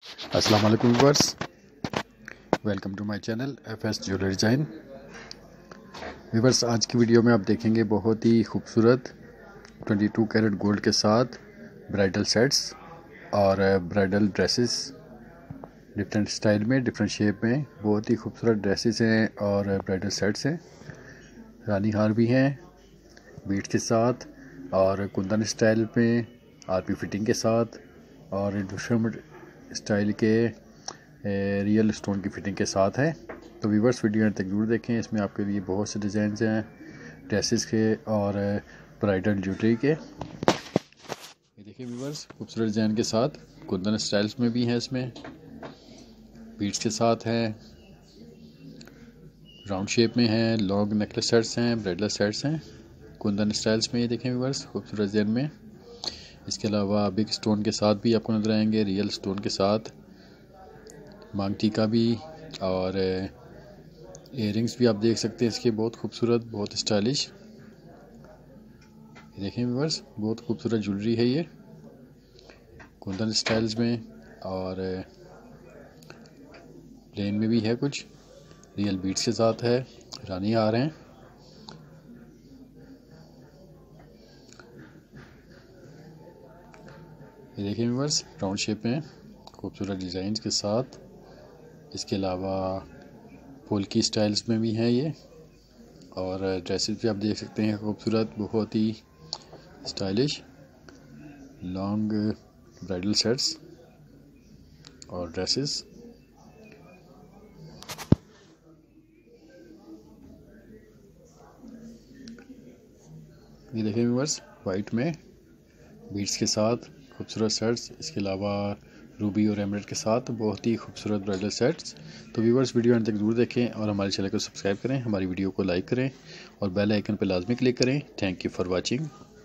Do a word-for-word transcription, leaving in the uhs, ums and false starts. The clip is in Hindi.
अस्सलाम वालेकुम viewers, welcome to my channel F S jewellery design. Viewers, आज की वीडियो में आप देखेंगे बहुत ही खूबसूरत बाईस कैरेट गोल्ड के साथ ब्राइडल सेट्स और ब्राइडल ड्रेसेस, डिफरेंट स्टाइल में, डिफरेंट शेप में। बहुत ही खूबसूरत ड्रेसेस हैं और ब्राइडल सेट्स हैं। रानी हार भी हैं बीट के साथ और कुंदन स्टाइल में आरपी फिटिंग के साथ और दूसरे स्टाइल के रियल स्टोन की फिटिंग के साथ है। तो व्यूअर्स, वीडियो तक जरूर देखें। इसमें आपके लिए बहुत से डिज़ाइन हैं ड्रेसेस के और ब्राइडल ज्वेलरी के। ये देखिए व्यूअर्स, खूबसूरत डिज़ाइन के साथ कुंदन स्टाइल्स में भी हैं, इसमें बीट्स के साथ हैं, राउंड शेप में हैं, लॉन्ग नेकलेस सेट्स हैं, ब्राइडल सेट्स हैं कुंदन स्टाइल्स में। ये देखें व्यूअर्स, खूबसूरत डिज़ाइन में। इसके अलावा बिग स्टोन के साथ भी आपको नजर आएंगे, रियल स्टोन के साथ मांग टीका भी और इयररिंग्स भी आप देख सकते हैं इसके, बहुत खूबसूरत, बहुत स्टाइलिश। देखें व्यूअर्स, बहुत खूबसूरत ज्वेलरी है ये कुंदन स्टाइल्स में और प्लेन में भी है, कुछ रियल बीट्स के साथ है, रानी हार हैं। ये देखें व्यूअर्स, राउंड शेप में खूबसूरत डिज़ाइन के साथ। इसके अलावा पोल्की स्टाइल्स में भी हैं ये और ड्रेसेस भी आप देख सकते हैं, खूबसूरत, बहुत ही स्टाइलिश लॉन्ग ब्राइडल सेट्स और ड्रेसेस। ये देखें व्यूअर्स, वाइट में बीड्स के साथ खूबसूरत सेट्स। इसके अलावा रूबी और एमरेट के साथ बहुत ही खूबसूरत ब्राइडल सेट्स। तो व्यूअर्स, वीडियो अंत तक जरूर देखें और हमारे चैनल को सब्सक्राइब करें, हमारी वीडियो को लाइक करें और बेल आइकन पर लाजमी क्लिक करें। Thank you for watching.